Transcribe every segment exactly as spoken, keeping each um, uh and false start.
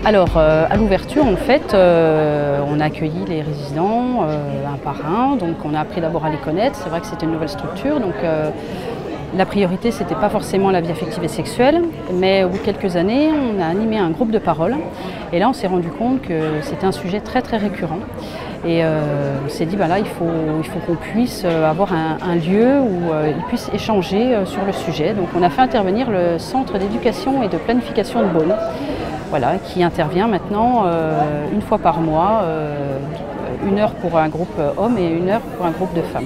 Alors, euh, à l'ouverture, en fait, euh, on a accueilli les résidents euh, un par un, donc on a appris d'abord à les connaître. C'est vrai que c'était une nouvelle structure, donc euh, la priorité, ce n'était pas forcément la vie affective et sexuelle, mais au bout de quelques années, on a animé un groupe de parole, et là, on s'est rendu compte que c'était un sujet très très récurrent. Et euh, on s'est dit, bah là, il faut, il faut qu'on puisse avoir un, un lieu où euh, ils puissent échanger euh, sur le sujet. Donc, on a fait intervenir le Centre d'éducation et de planification de Beaune. Voilà, qui intervient maintenant euh, une fois par mois, euh, une heure pour un groupe homme et une heure pour un groupe de femmes.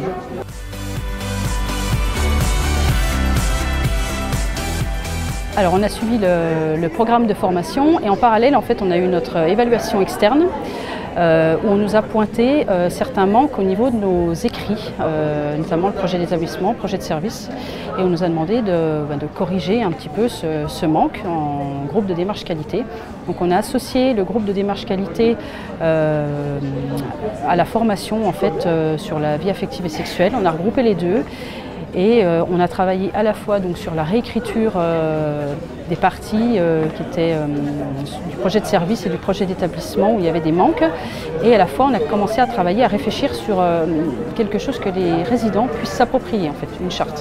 Alors on a suivi le, le programme de formation et en parallèle en fait on a eu notre évaluation externe euh, où on nous a pointé euh, certains manques au niveau de nos écrits, euh, notamment le projet d'établissement, le projet de service, et on nous a demandé de, ben, de corriger un petit peu ce, ce manque en groupe de démarche qualité. Donc on a associé le groupe de démarche qualité euh, à la formation en fait euh, sur la vie affective et sexuelle. On a regroupé les deux. Et euh, on a travaillé à la fois donc, sur la réécriture euh, des parties euh, qui étaient euh, du projet de service et du projet d'établissement où il y avait des manques. Et à la fois, on a commencé à travailler, à réfléchir sur euh, quelque chose que les résidents puissent s'approprier, en fait, une charte.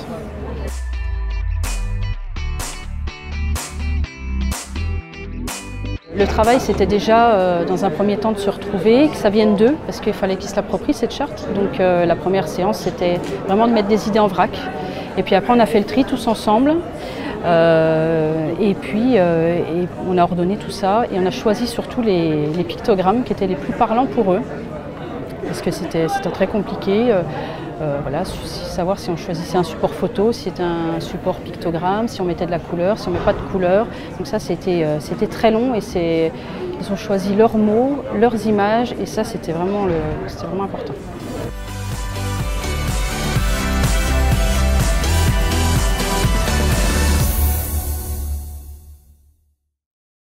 Le travail, c'était déjà, euh, dans un premier temps, de se retrouver, que ça vienne d'eux, parce qu'il fallait qu'ils se l'approprient, cette charte. Donc euh, la première séance, c'était vraiment de mettre des idées en vrac. Et puis après, on a fait le tri tous ensemble. Euh, et puis, euh, et on a ordonné tout ça. Et on a choisi surtout les, les pictogrammes qui étaient les plus parlants pour eux. Parce que c'était très compliqué. Euh, Euh, voilà, savoir si on choisissait un support photo, si c'était un support pictogramme, si on mettait de la couleur, si on ne met pas de couleur. Donc ça, c'était euh, c'était très long et ils ont choisi leurs mots, leurs images et ça, c'était vraiment, le, c'était vraiment important.